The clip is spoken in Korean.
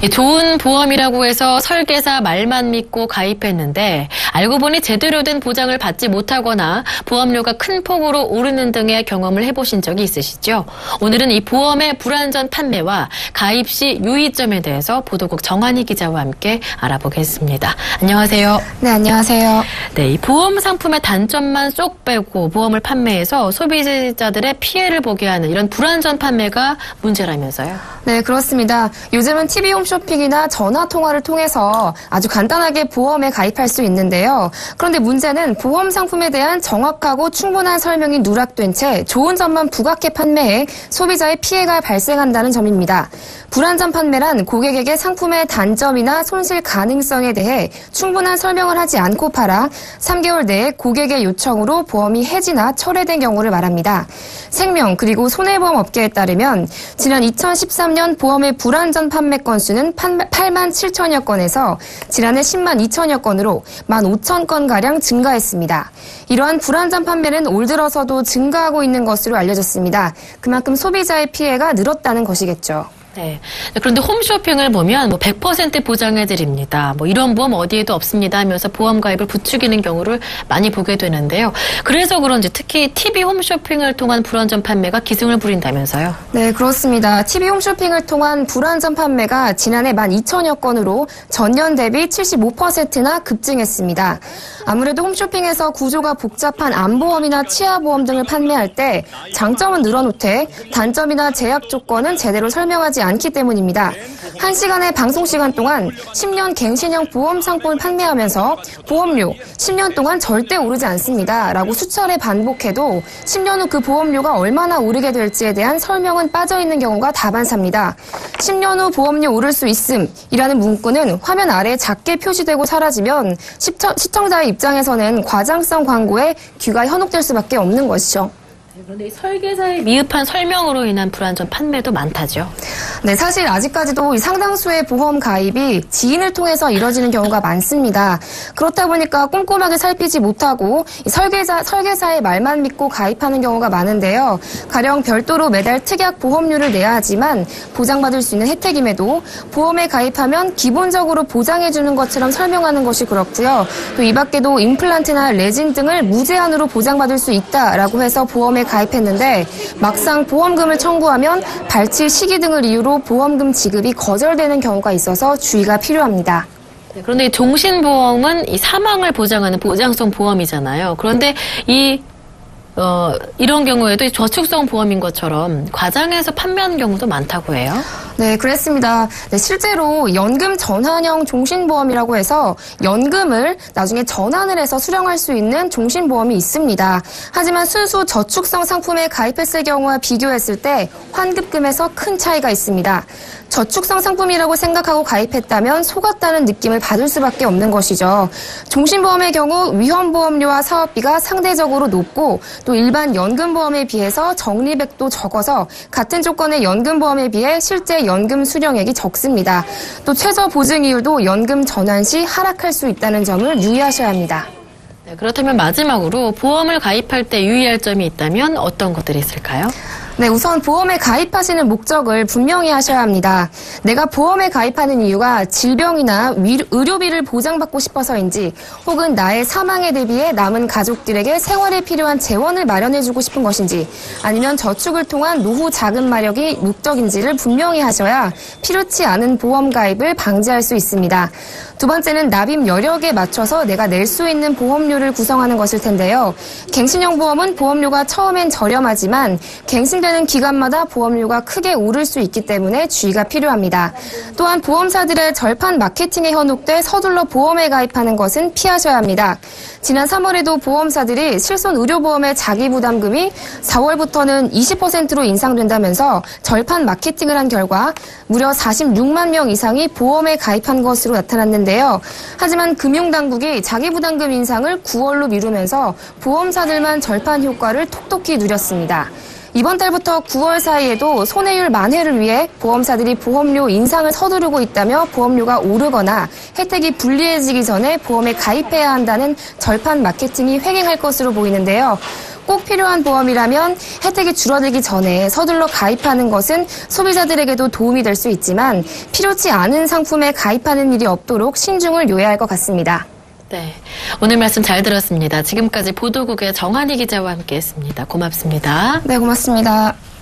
좋은 보험이라고 해서 설계사 말만 믿고 가입했는데 알고 보니 제대로 된 보장을 받지 못하거나 보험료가 큰 폭으로 오르는 등의 경험을 해보신 적이 있으시죠? 오늘은 이 보험의 불안전 판매와 가입 시 유의점에 대해서 보도국 정한희 기자와 함께 알아보겠습니다. 안녕하세요. 네, 안녕하세요. 네, 이 보험 상품의 단점만 쏙 빼고 보험을 판매해서 소비자들의 피해를 보게 하는 이런 불안전 판매가 문제라면서요? 네, 그렇습니다. 요즘은 TV 홈쇼핑이나 전화 통화를 통해서 아주 간단하게 보험에 가입할 수 있는데요. 그런데 문제는 보험 상품에 대한 정확하고 충분한 설명이 누락된 채 좋은 점만 부각해 판매해 소비자의 피해가 발생한다는 점입니다. 불안전 판매란 고객에게 상품의 단점이나 손실 가능성에 대해 충분한 설명을 하지 않고 팔아 3개월 내에 고객의 요청으로 보험이 해지나 철회된 경우를 말합니다. 생명 그리고 손해보험 업계에 따르면 지난 2013년 보험의 불안전 판매 건수는 8만 7천여 건에서 지난해 10만 2천여 건으로 1만 5천 건가량 증가했습니다. 이러한 불안전 판매는 올 들어서도 증가하고 있는 것으로 알려졌습니다. 그만큼 소비자의 피해가 늘었다는 것이겠죠. 네. 그런데 홈쇼핑을 보면 100% 보장해드립니다. 이런 보험 어디에도 없습니다 하면서 보험 가입을 부추기는 경우를 많이 보게 되는데요. 그래서 그런지 특히 TV 홈쇼핑을 통한 불안전 판매가 기승을 부린다면서요? 네, 그렇습니다. TV 홈쇼핑을 통한 불안전 판매가 지난해 12,000여 건으로 전년 대비 75%나 급증했습니다. 아무래도 홈쇼핑에서 구조가 복잡한 안보험이나 치아보험 등을 판매할 때 장점은 늘어놓되 단점이나 제약 조건은 제대로 설명하지 않기 때문입니다. 1시간의 방송 시간 동안 10년 갱신형 보험 상품을 판매하면서 보험료 10년 동안 절대 오르지 않습니다. 라고 수차례 반복해도 10년 후 그 보험료가 얼마나 오르게 될지에 대한 설명은 빠져있는 경우가 다반사입니다. 10년 후 보험료 오를 수 있음이라는 문구는 화면 아래에 작게 표시되고 사라지면 시청자의 입장에서는 과장성 광고에 귀가 현혹될 수밖에 없는 것이죠. 그런데 이 설계사의 미흡한 설명으로 인한 불안전 판매도 많다죠. 네, 사실 아직까지도 상당수의 보험 가입이 지인을 통해서 이뤄지는 경우가 많습니다. 그렇다 보니까 꼼꼼하게 살피지 못하고 설계사의 말만 믿고 가입하는 경우가 많은데요. 가령 별도로 매달 특약 보험료를 내야 하지만 보장받을 수 있는 혜택임에도 보험에 가입하면 기본적으로 보장해주는 것처럼 설명하는 것이 그렇고요. 또 이 밖에도 임플란트나 레진 등을 무제한으로 보장받을 수 있다라고 해서 보험에 가입했는데 막상 보험금을 청구하면 발치 시기 등을 이유로 보험금 지급이 거절되는 경우가 있어서 주의가 필요합니다. 네, 그런데 종신보험은 이 사망을 보장하는 보장성 보험이잖아요. 그런데 이런 경우에도 저축성 보험인 것처럼 과장해서 판매하는 경우도 많다고 해요. 네, 그렇습니다. 네, 실제로 연금 전환형 종신보험이라고 해서 연금을 나중에 전환을 해서 수령할 수 있는 종신보험이 있습니다. 하지만 순수 저축성 상품에 가입했을 경우와 비교했을 때 환급금에서 큰 차이가 있습니다. 저축성 상품이라고 생각하고 가입했다면 속았다는 느낌을 받을 수밖에 없는 것이죠. 종신보험의 경우 위험보험료와 사업비가 상대적으로 높고 또 일반 연금보험에 비해서 적립액도 적어서 같은 조건의 연금보험에 비해 실제 연금 수령액이 적습니다. 또 최저 보증이율도 연금 전환 시 하락할 수 있다는 점을 유의하셔야 합니다. 네, 그렇다면 마지막으로 보험을 가입할 때 유의할 점이 있다면 어떤 것들이 있을까요? 네, 우선 보험에 가입하시는 목적을 분명히 하셔야 합니다. 내가 보험에 가입하는 이유가 질병이나 의료비를 보장받고 싶어서인지 혹은 나의 사망에 대비해 남은 가족들에게 생활에 필요한 재원을 마련해주고 싶은 것인지 아니면 저축을 통한 노후 자금 마련이 목적인지를 분명히 하셔야 필요치 않은 보험 가입을 방지할 수 있습니다. 두 번째는 납입 여력에 맞춰서 내가 낼 수 있는 보험료를 구성하는 것일 텐데요. 갱신형 보험은 보험료가 처음엔 저렴하지만 갱신되는 기간마다 보험료가 크게 오를 수 있기 때문에 주의가 필요합니다. 또한 보험사들의 절판 마케팅에 현혹돼 서둘러 보험에 가입하는 것은 피하셔야 합니다. 지난 3월에도 보험사들이 실손 의료보험의 자기부담금이 4월부터는 20%로 인상된다면서 절판 마케팅을 한 결과 무려 46만 명 이상이 보험에 가입한 것으로 나타났는데요. 하지만 금융당국이 자기부담금 인상을 9월로 미루면서 보험사들만 절판 효과를 톡톡히 누렸습니다. 이번 달부터 9월 사이에도 손해율 만회를 위해 보험사들이 보험료 인상을 서두르고 있다며 보험료가 오르거나 혜택이 불리해지기 전에 보험에 가입해야 한다는 절판 마케팅이 횡행할 것으로 보이는데요. 꼭 필요한 보험이라면 혜택이 줄어들기 전에 서둘러 가입하는 것은 소비자들에게도 도움이 될 수 있지만 필요치 않은 상품에 가입하는 일이 없도록 신중을 요해야 할 것 같습니다. 네, 오늘 말씀 잘 들었습니다. 지금까지 보도국의 정한희 기자와 함께했습니다. 고맙습니다. 네, 고맙습니다.